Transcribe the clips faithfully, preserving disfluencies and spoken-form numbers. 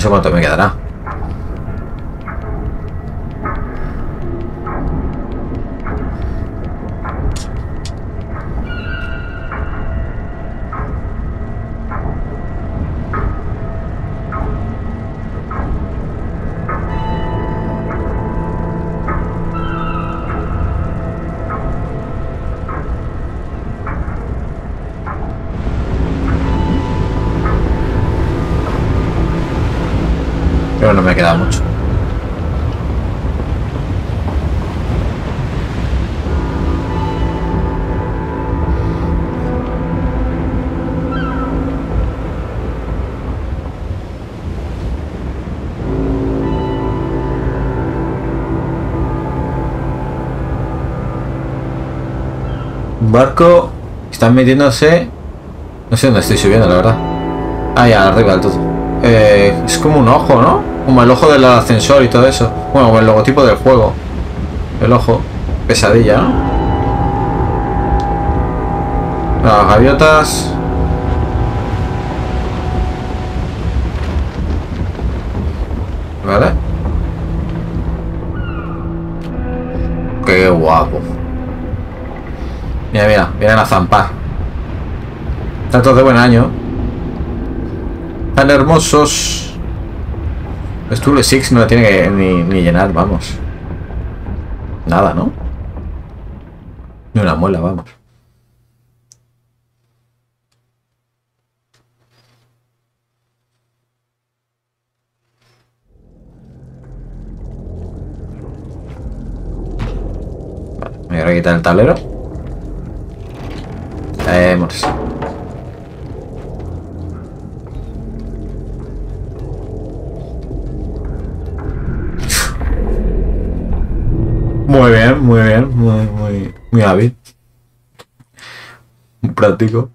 sé cuánto me quedará. Pero no me queda mucho. Un barco. Están metiéndose. No sé dónde estoy subiendo, la verdad. Ah, ya, arriba del todo. Eh, es como un ojo, ¿no? Como el ojo del ascensor y todo eso. Bueno, como el logotipo del juego. El ojo. Pesadilla, ¿no? Las gaviotas. Vale. Qué guapo. Mira, mira, vienen a zampar. Están todos de buen año. Tan hermosos. Esto el Six no la tiene que ni, ni llenar, vamos. Nada, ¿no? Ni una muela, vamos. Vale, me voy a quitar el tablero. Vamos. Muy bien, muy bien, muy, muy, muy hábil. Muy práctico.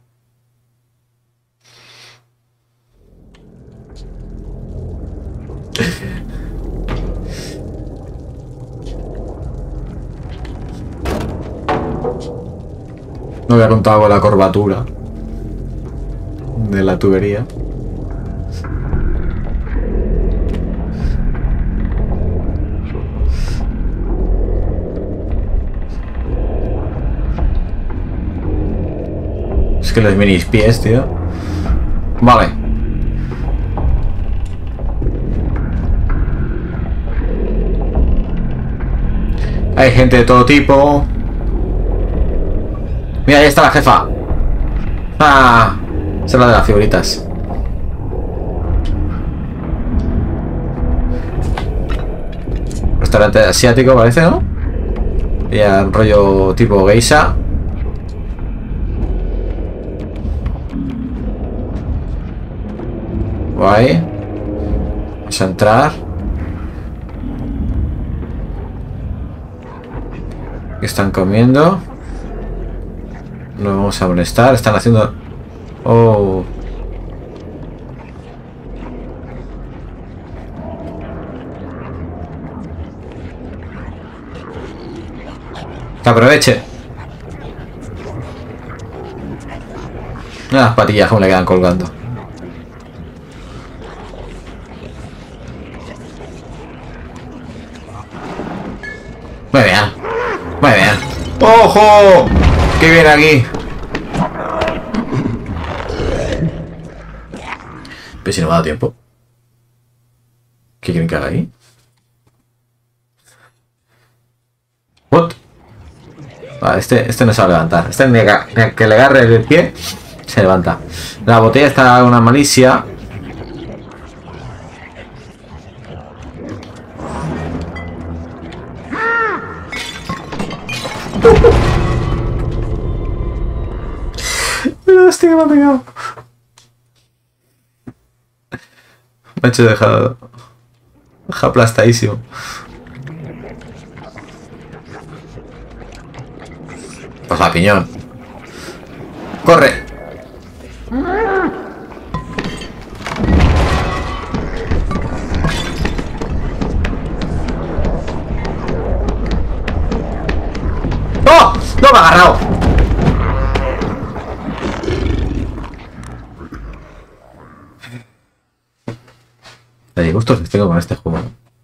No había contado con la curvatura de la tubería. Es que los minis pies, tío. Vale. Hay gente de todo tipo. Mira, ahí está la jefa. Ah, esa es la de las figuritas. Restaurante asiático parece, ¿no? Y un rollo tipo geisha. Guay. Vamos a entrar. ¿Qué están comiendo? No vamos a molestar. Están haciendo... Oh. Que aproveche. Las patillas aún le quedan colgando. Muy bien. Muy bien. ¡Ojo! ¡Qué viene aquí! Pero si no me ha dado tiempo. ¿Qué quieren que haga ahí? ¿What? Vale, este, este no se va a levantar. Este ni que, que le agarre el pie se levanta. La botella está una malicia. Hostia, que me ha pegado. Me ha hecho dejar... Deja aplastadísimo. Pues la piñón. ¡Corre! ¡Oh! ¡No me ha agarrado! sustos que tengo con este juego.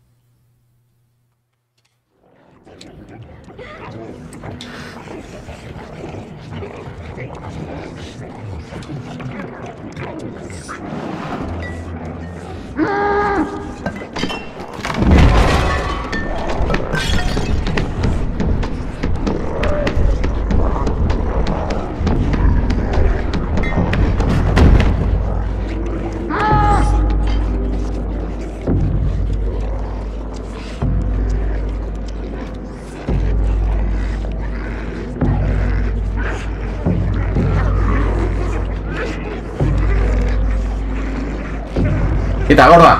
¡Quita, gorda!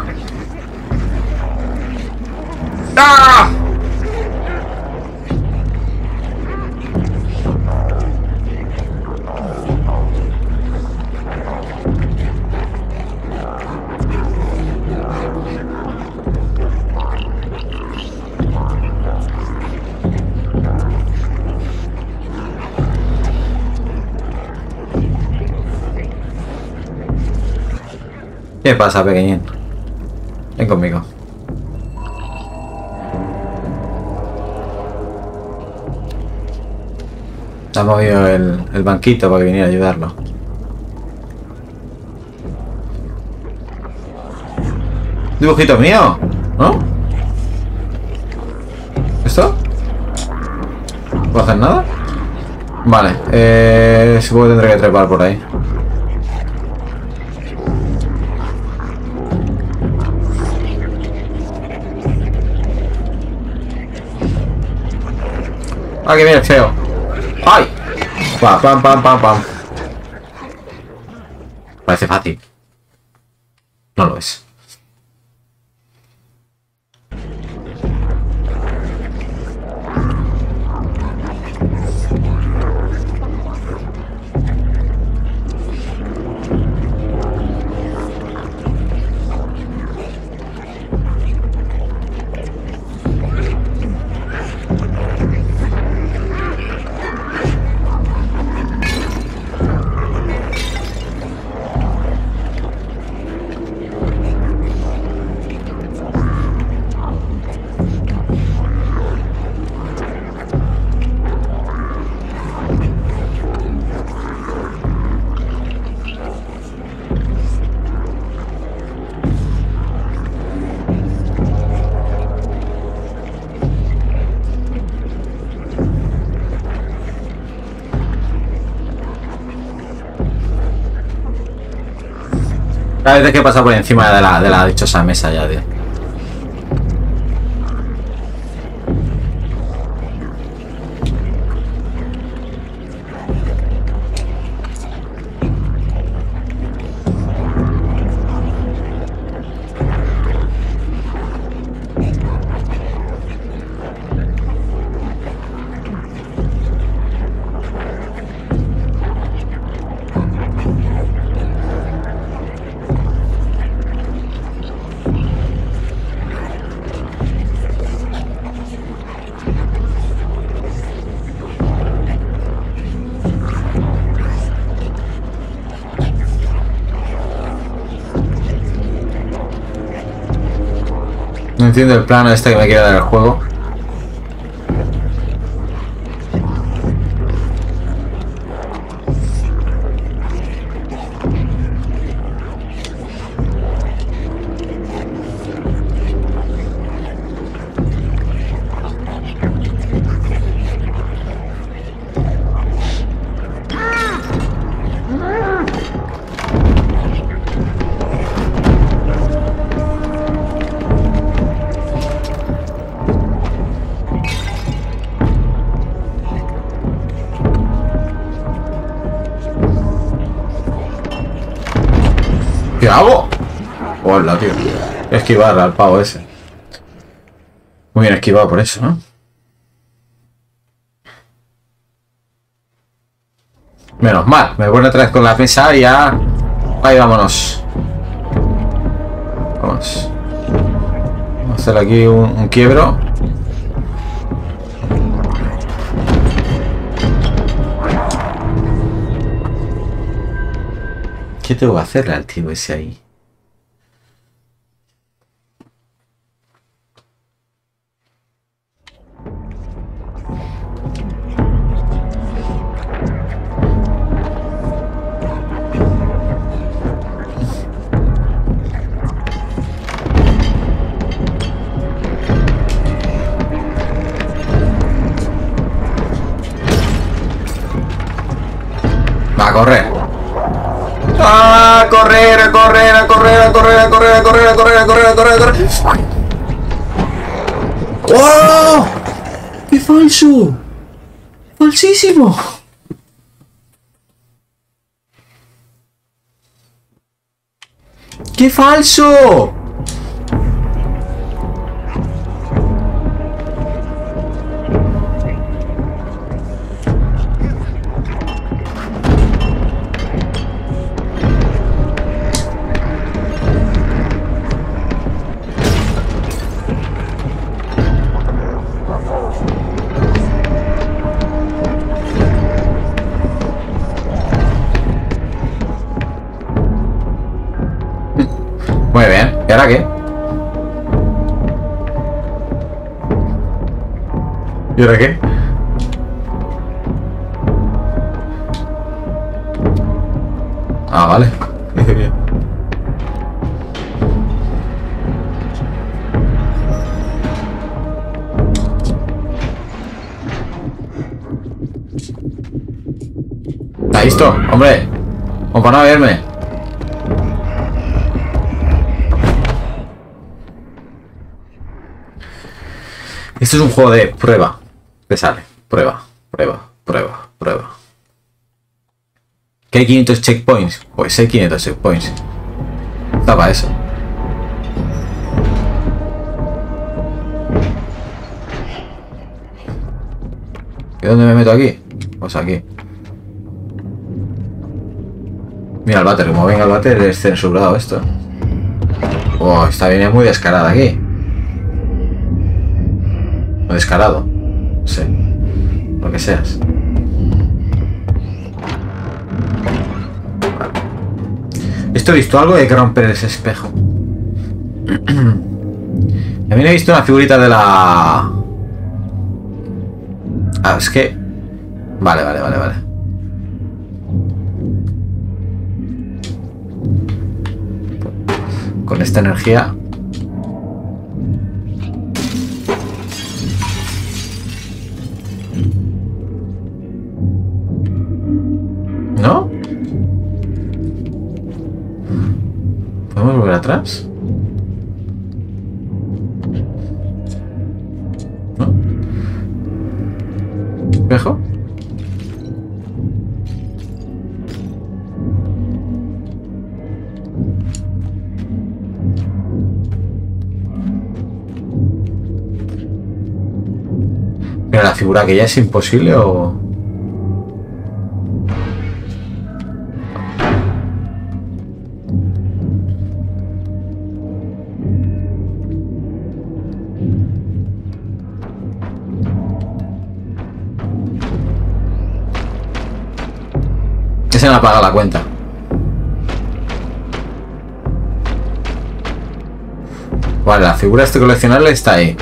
¡Ah! ¿Qué pasa, pequeñín? Ven conmigo. Ha movido el, el banquito para que viniera a ayudarlo. ¿Dibujito mío? ¿No? ¿Esto? ¿No puedo hacer nada? Vale, eh, supongo que tendré que trepar por ahí. Ah, que viene el feo. ¡Ay! Pam, pam, pam, pam, pam. Parece fácil. No lo es. Cada vez que pasa por encima de la, de la dichosa mesa ya, tío. No entiendo el plano este que me quiere dar el juego. ¿Qué hago? Hola, tío. Esquivar al pavo ese. Muy bien esquivado por eso, ¿no? Menos mal. Me vuelvo otra vez con la mesa y ya... Ahí vámonos. Vamos. Vamos a hacer aquí un, un quiebro. ¿Qué tengo que hacerle al tío ese ahí? correr. ¡A correr, a correr, a correr, a correr, a correr, a correr, a correr, a correr, a correr, a correr! ¡Oh! ¡Qué falso! ¡Falsísimo! ¡Qué falso! Muy bien, ¿y ahora qué? ¿Y ahora qué? Ah, vale. Bien. ¿Está listo? Hombre, o para no verme. Esto es un juego de prueba. Te sale. Prueba, prueba, prueba, prueba. ¿Qué hay quinientos checkpoints? Pues hay quinientos checkpoints. Está para eso. ¿Y dónde me meto aquí? Pues aquí. Mira el váter, como venga el váter es censurado esto. Oh, esta viene muy descarada aquí. O descarado. No sé. Lo que seas. Vale. Esto he visto algo y hay que romper ese espejo. También he visto una figurita de la... Ah, es que... Vale, vale, vale, vale. Con esta energía... ¿No? ¿Podemos volver atrás? ¿No? ¿Espejo? Mira, la figura que ya es imposible o... Se me apaga la cuenta. Vale, la figura este coleccionable está ahí.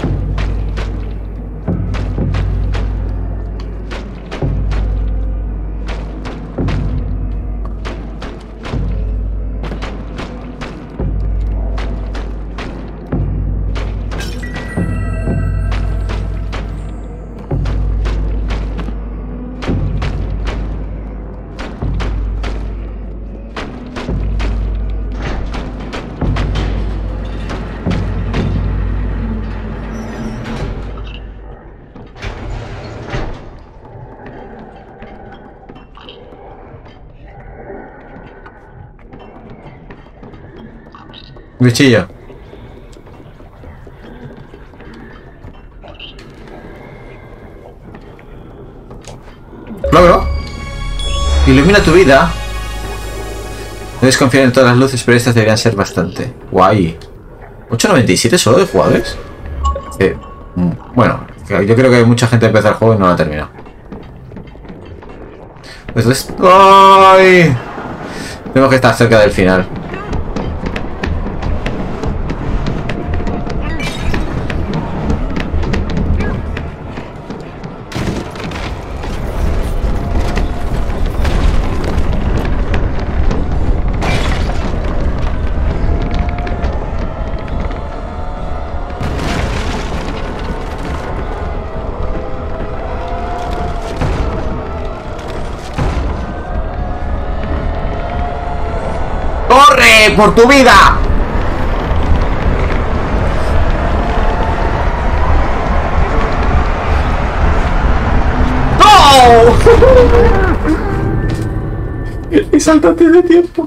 Bichillo. Logro. Ilumina tu vida. Debes confiar en todas las luces, pero estas deberían ser bastante. Guay. ocho noventa y siete solo de jugadores. Eh, bueno, yo creo que mucha gente empezó el juego y no lo ha terminado. Pues ¡ay! Tenemos que estar cerca del final. ahí por tu vida! ¡No! Y saltate de tiempo.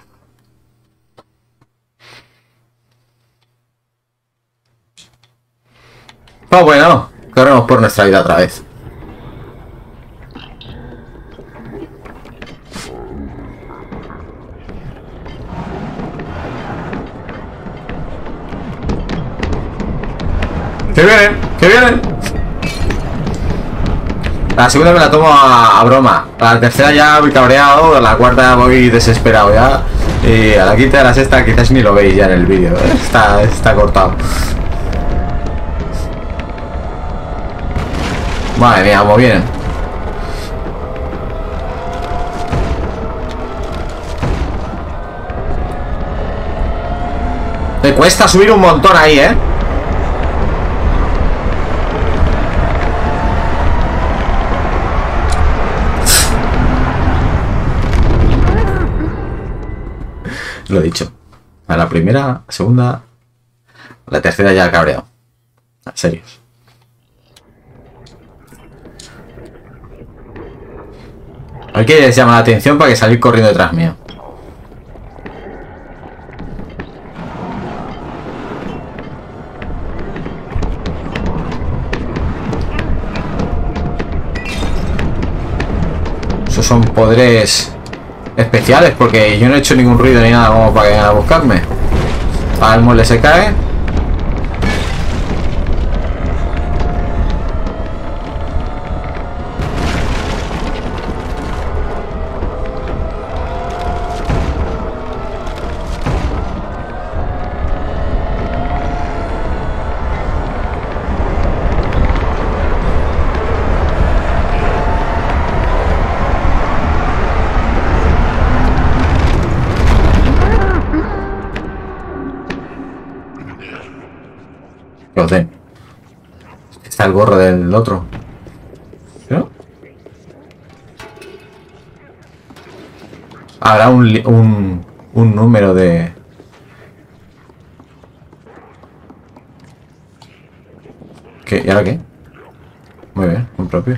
Oh, bueno, corremos por nuestra vida otra vez. ¡Que vienen! ¡Que vienen! La segunda me la tomo a, a broma. La tercera ya voy cabreado. La cuarta voy desesperado ya. Y a la quinta y a la sexta quizás ni lo veis ya en el vídeo. Está, está cortado. Madre mía, cómo vienen. Me cuesta subir un montón ahí, ¿eh? Lo he dicho. A la primera, a la segunda, a la tercera ya cabreado. En serio. Hay que les llama la atención para que salir corriendo detrás mío. Esos son poderes especiales porque yo no he hecho ningún ruido ni nada como para que vengan a buscarme. Ahora el mueble se cae. Que os den. Está el gorro del otro. ¿No? Habrá un, un, un número de... ¿Qué? ¿Y ahora qué? Muy bien, un propio.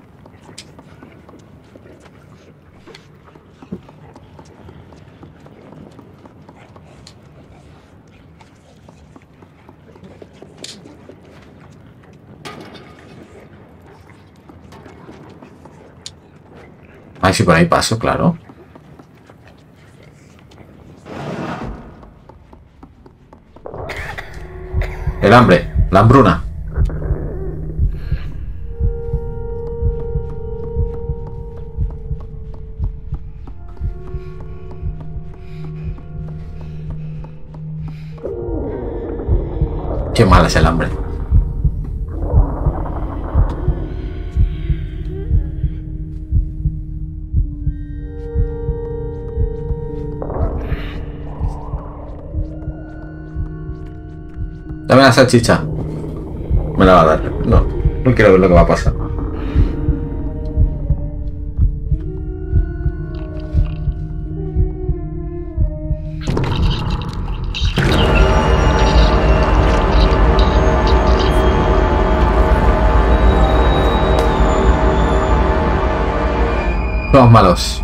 Ay, si por ahí paso, claro. El hambre, la hambruna. Qué mal es el hambre. Dame la salchicha. Me la va a dar. No, no quiero ver lo que va a pasar. Somos malos.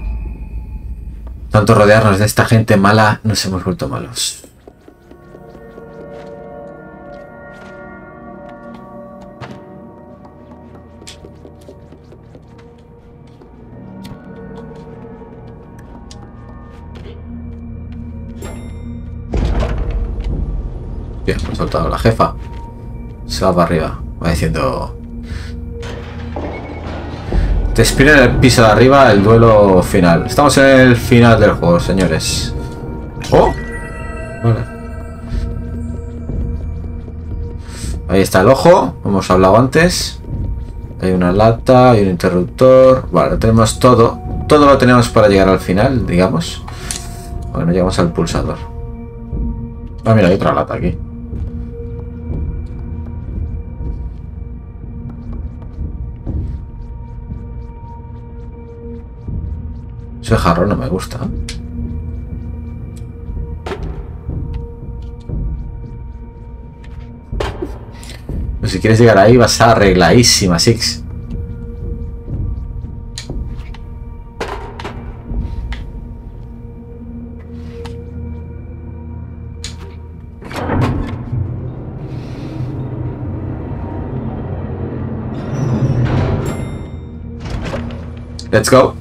Tanto rodearnos de esta gente mala, nos hemos vuelto malos. Bien, me ha soltado la jefa. Se va para arriba. Va diciendo... Te espera en el piso de arriba el duelo final. Estamos en el final del juego, señores. ¡Oh! Vale. Ahí está el ojo. Hemos hablado antes. Hay una lata, hay un interruptor. Vale, tenemos todo. Todo lo tenemos para llegar al final, digamos. Bueno, llegamos al pulsador. Ah, mira, hay otra lata aquí. Ese jarrón no me gusta. Pues si quieres llegar ahí vas a estar arregladísima, Six. Let's go.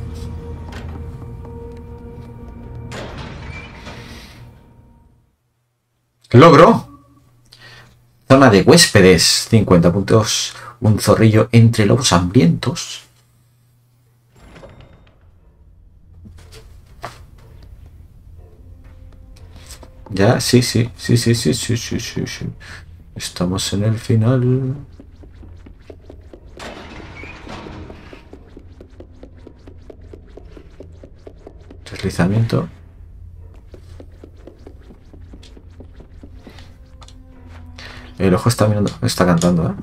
Logro. Zona de huéspedes. cincuenta puntos. Un zorrillo entre lobos hambrientos. Ya, sí, sí, sí, sí, sí, sí, sí, sí, sí. Estamos en el final. Deslizamiento. El ojo está mirando, está cantando, ¿eh?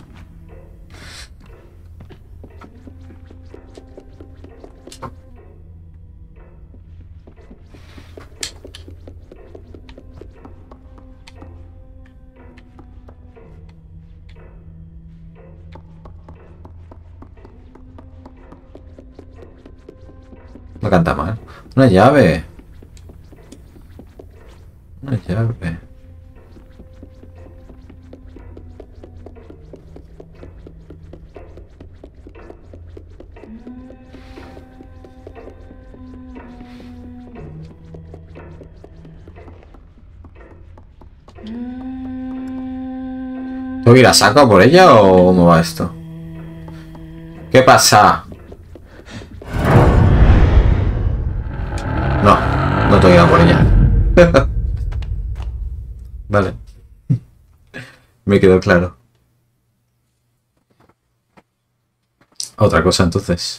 No canta mal. Una llave. Una llave. ¿Tengo que ir a saco por ella o cómo va esto? ¿Qué pasa? No, no tengo que ir a por ella. Vale. Me quedó claro. Otra cosa entonces.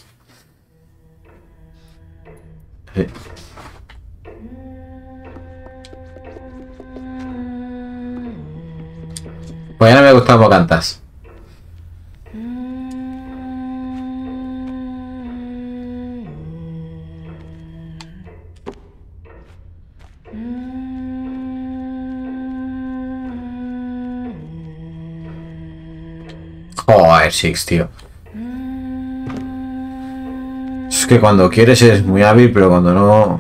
Sí. Pues ya no me gusta cómo cantas. Joder, Six, tío. Es que cuando quieres eres muy hábil, pero cuando no...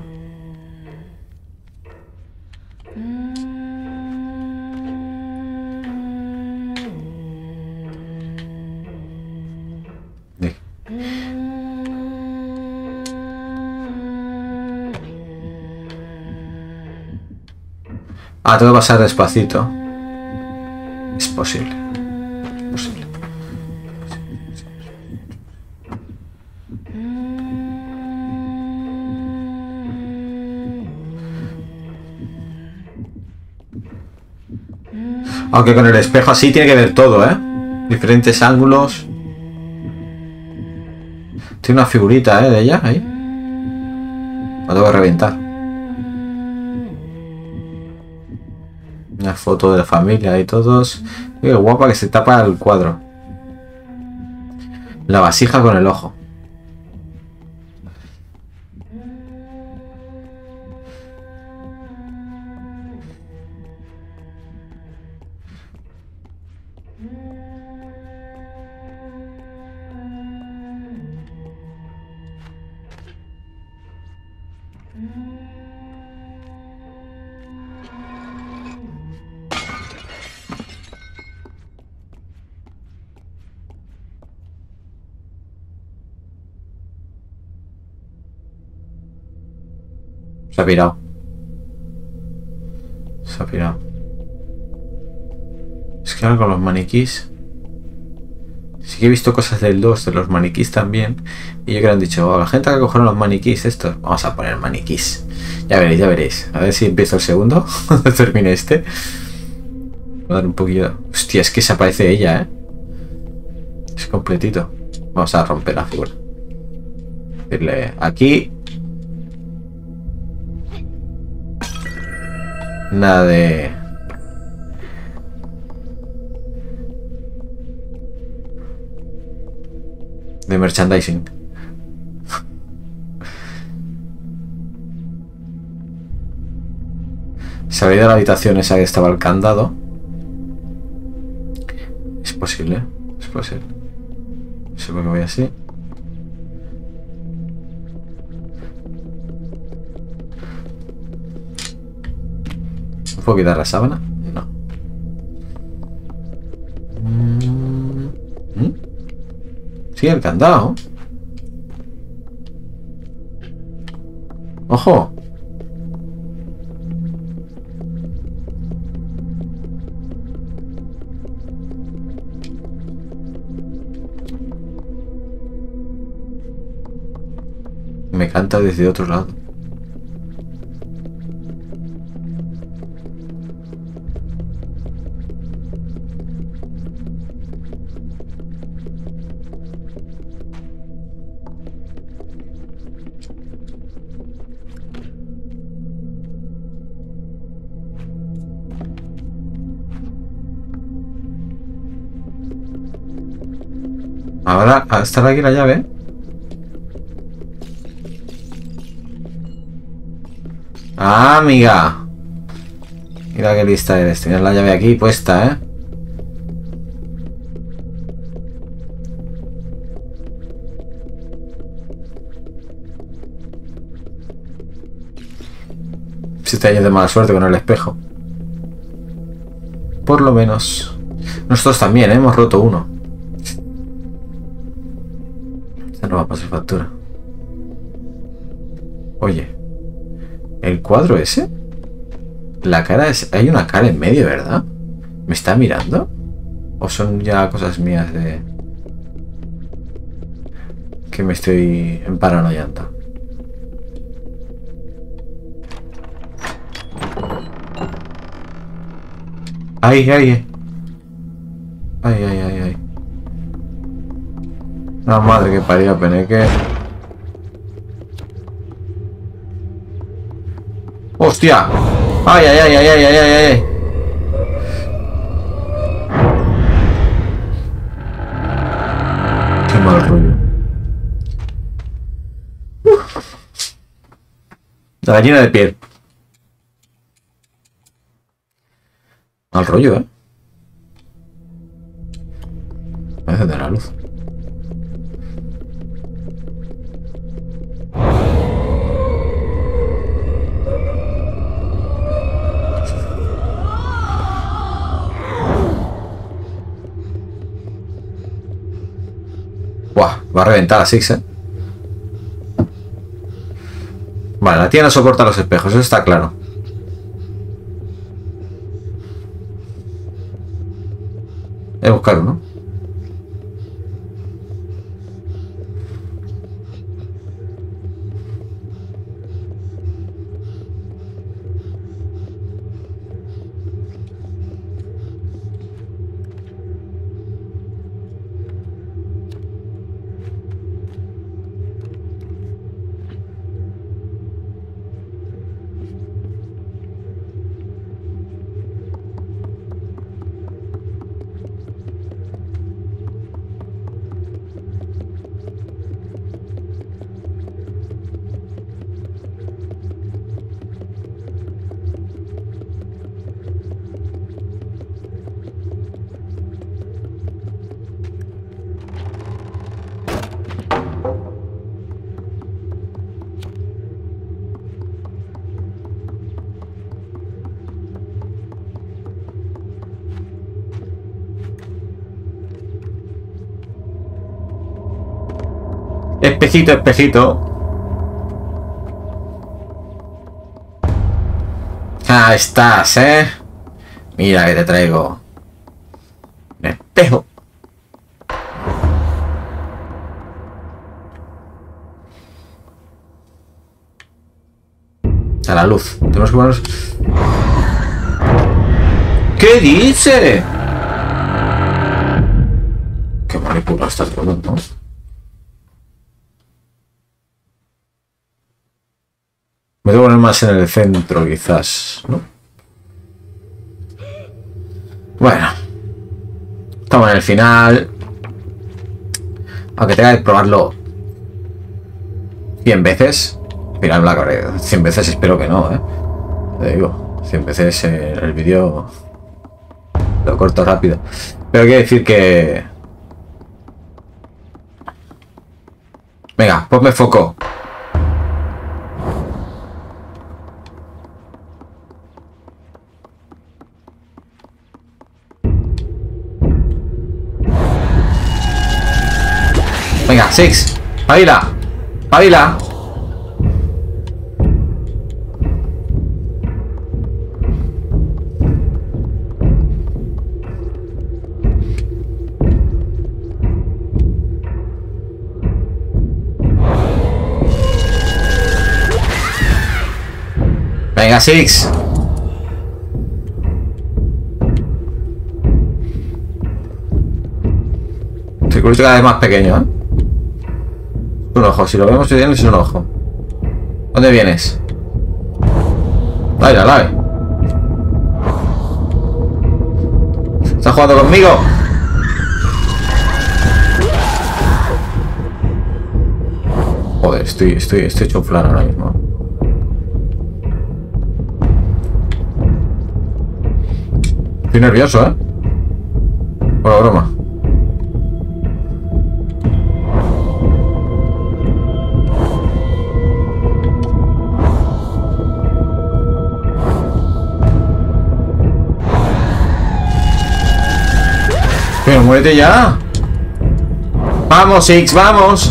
Ah, tengo que pasar despacito. Es posible. Es posible. Aunque con el espejo así tiene que ver todo, ¿eh? Diferentes ángulos. Tiene una figurita, ¿eh? De ella, ahí. La tengo que reventar. Una foto de la familia y todos. Qué guapa que se tapa el cuadro. La vasija con el ojo. Se ha pirado. Se ha pirado. Es que ahora con los maniquís... Sí que he visto cosas del dos, de los maniquís también. Y yo creo que han dicho, oh, la gente que cogieron los maniquís estos. Vamos a poner maniquís. Ya veréis, ya veréis. A ver si empiezo el segundo. Cuando termine este. Voy a dar un poquillo. Hostia, es que se aparece ella, ¿eh? Es completito. Vamos a romper la figura. Decirle aquí. Nada de... de merchandising. Se ha ido a la habitación esa que estaba el candado. Es posible. posible. Es posible. No sé por qué voy así. ¿No puedo quitar la sábana? No. ¿Mm? Sí, el candado. ¡Ojo! Me canta desde otro lado. Ahora, a estar aquí la llave. Ah, amiga. Mira qué lista eres. Tienes la llave aquí puesta, ¿eh? Si te hayas de mala suerte con el espejo. Por lo menos. Nosotros también, ¿eh? Hemos roto uno. Esta no va a pasar factura. Oye. ¿El cuadro ese? La cara es... Hay una cara en medio, ¿verdad? ¿Me está mirando? ¿O son ya cosas mías de... que me estoy emparanoiando? ¡Ay, ay! ¡Ay, ay, ay, ay! La madre que parió a Peneque. ¡Hostia! ¡Ay, ay, ay, ay, ay, ay, ay, ay! ¡Qué mal rollo! Uf. La gallina de piel. Mal rollo, ¿eh? Voy a encender la luz. Buah, va a reventar a Six, ¿eh? Vale, la tía no soporta los espejos, eso está claro. He buscado, ¿no? Espejito, espejito. Ah, estás, ¿eh? Mira que te traigo. Un espejo. A la luz. Tenemos que ponernos... ¿Qué dice? Qué manipulado estás todo, ¿no? Me debo poner más en el centro, quizás, ¿no? Bueno. Estamos en el final. Aunque tenga que probarlo cien veces. Mira, la cabeza. cien veces espero que no, ¿eh? Te digo. cien veces eh, el vídeo lo corto rápido. Pero Pero quiere decir que... Venga, ponme foco. Venga, Six. Pavila. Pavila. Venga, Six. Circulito cada vez más pequeño, ¿eh? Un ojo, si lo vemos bien es un ojo. ¿Dónde vienes? Dale, dale. ¿Estás jugando conmigo? Joder, estoy, estoy, estoy hecho un flan ahora mismo. Estoy nervioso, ¿eh? Por la broma. Pero muérete ya. Vamos, Six, vamos.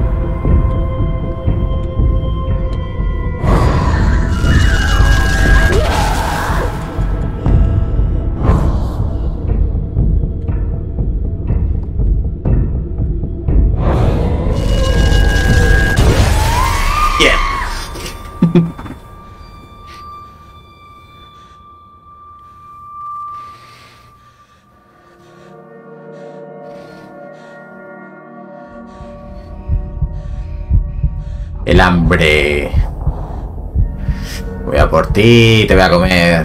El hambre. Voy a por ti, te voy a comer.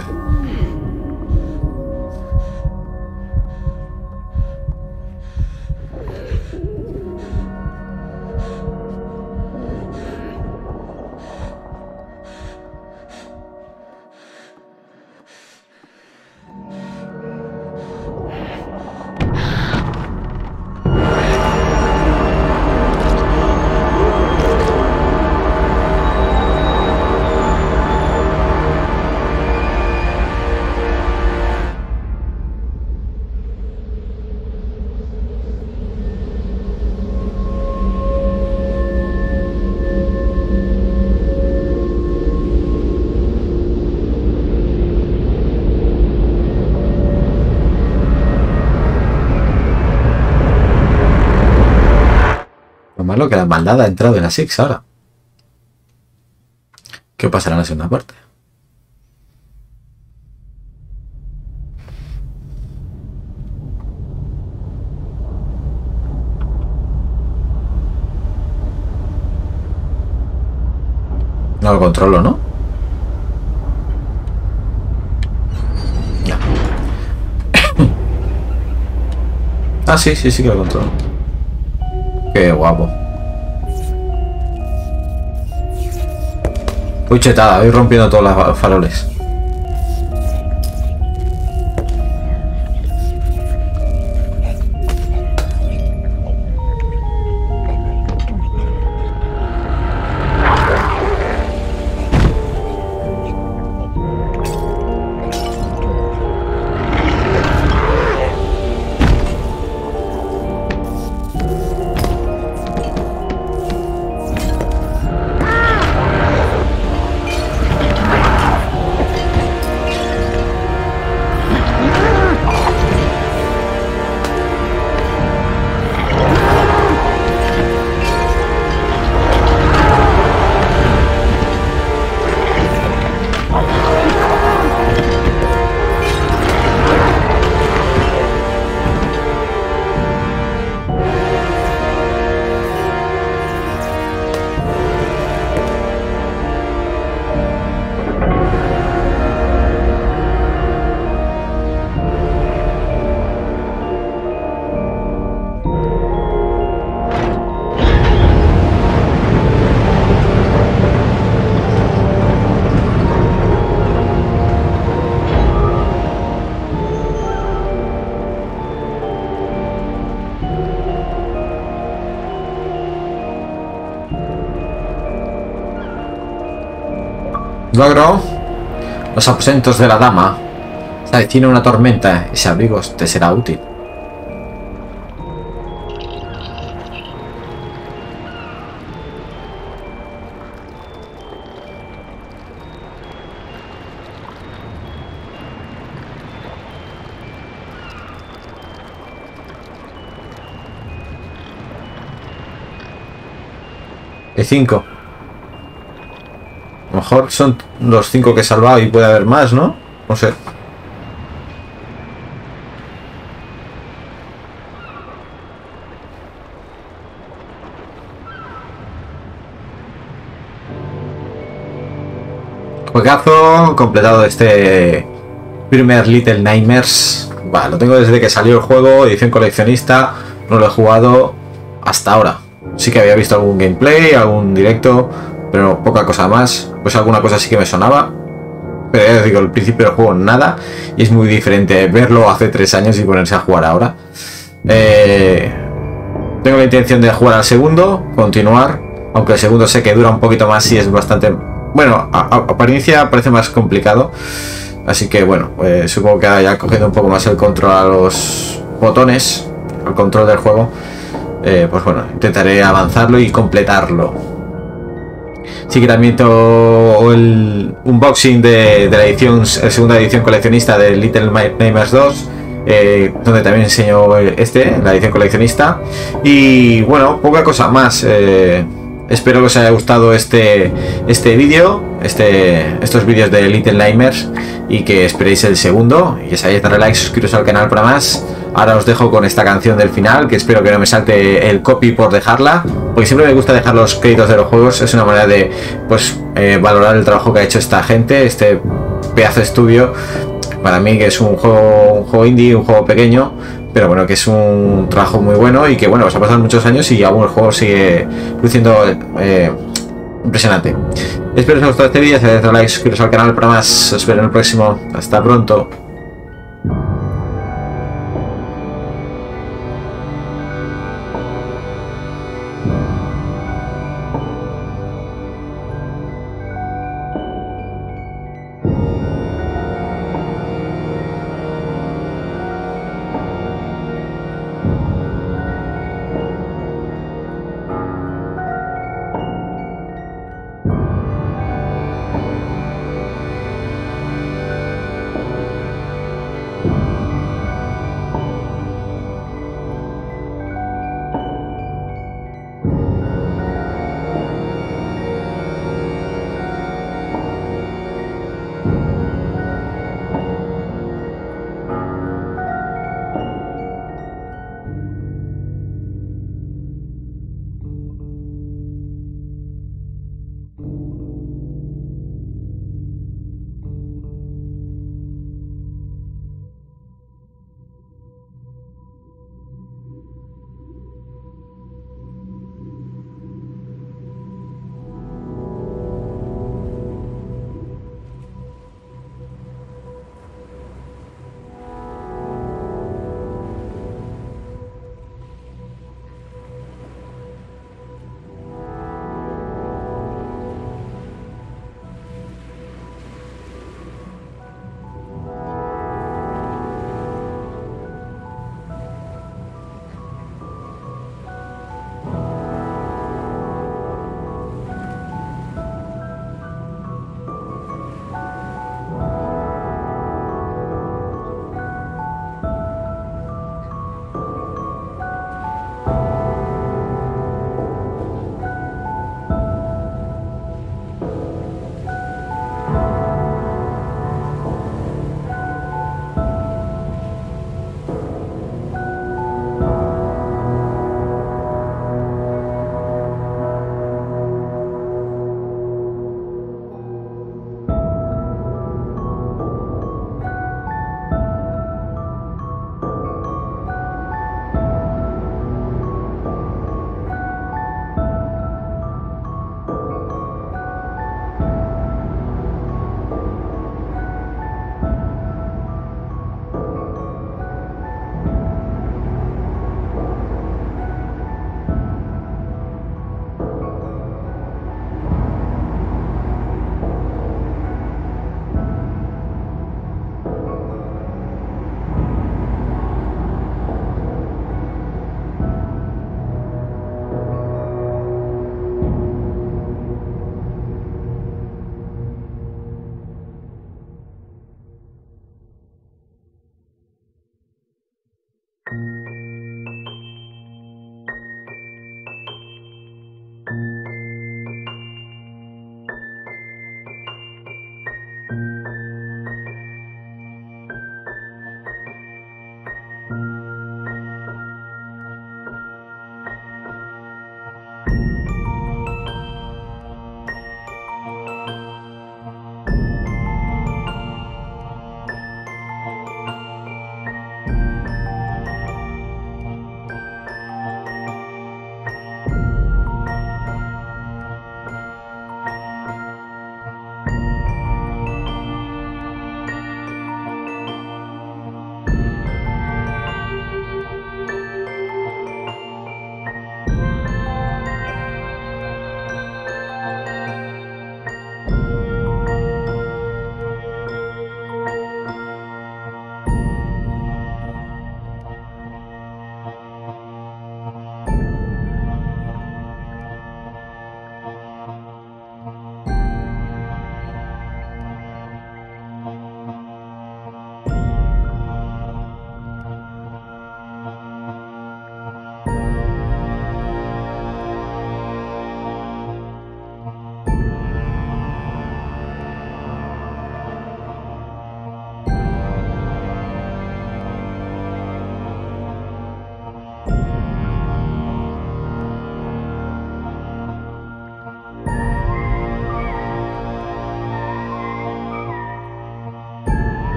Lo que la maldad ha entrado en la Six ahora. ¿Qué pasará en la segunda parte? No lo controlo, ¿no? No. Ah, sí, sí, sí que lo controlo. Qué guapo. Uy, chetada, voy rompiendo todos los faroles. Logro los aposentos de la dama. Se avecina una tormenta. Ese abrigo te será útil. De cinco. A lo mejor son los cinco que he salvado y puede haber más, ¿no? No sé. Juegazo completado este primer Little Nightmares. Vale, lo tengo desde que salió el juego, edición coleccionista. No lo he jugado hasta ahora. Sí que había visto algún gameplay, algún directo, pero poca cosa más. Pues alguna cosa sí que me sonaba. Pero ya os digo, el principio del juego nada. Y es muy diferente verlo hace tres años y ponerse a jugar ahora. Eh, tengo la intención de jugar al segundo, continuar. Aunque el segundo sé que dura un poquito más y es bastante... Bueno, a, a apariencia parece más complicado. Así que bueno, eh, supongo que ahora ya cogiendo un poco más el control a los botones, al control del juego, eh, pues bueno, intentaré avanzarlo y completarlo. Sí que también tengo el unboxing de, de la edición, la segunda edición coleccionista de Little Nightmares dos, eh, donde también enseño este, la edición coleccionista. Y bueno, poca cosa más. Eh, espero que os haya gustado este, este vídeo, este, estos vídeos de Little Nightmares, y que esperéis el segundo. Y que sabéis, darle like, suscribiros al canal para más. Ahora os dejo con esta canción del final, que espero que no me salte el copy por dejarla, porque siempre me gusta dejar los créditos de los juegos. Es una manera de pues eh, valorar el trabajo que ha hecho esta gente, este pedazo de estudio. Para mí que es un juego, un juego indie, un juego pequeño, pero bueno, que es un trabajo muy bueno y que bueno, os ha pasado muchos años y aún el juego sigue luciendo eh, impresionante. Espero que os haya gustado este vídeo, si dais like, suscribiros al canal para más. Os espero en el próximo. Hasta pronto.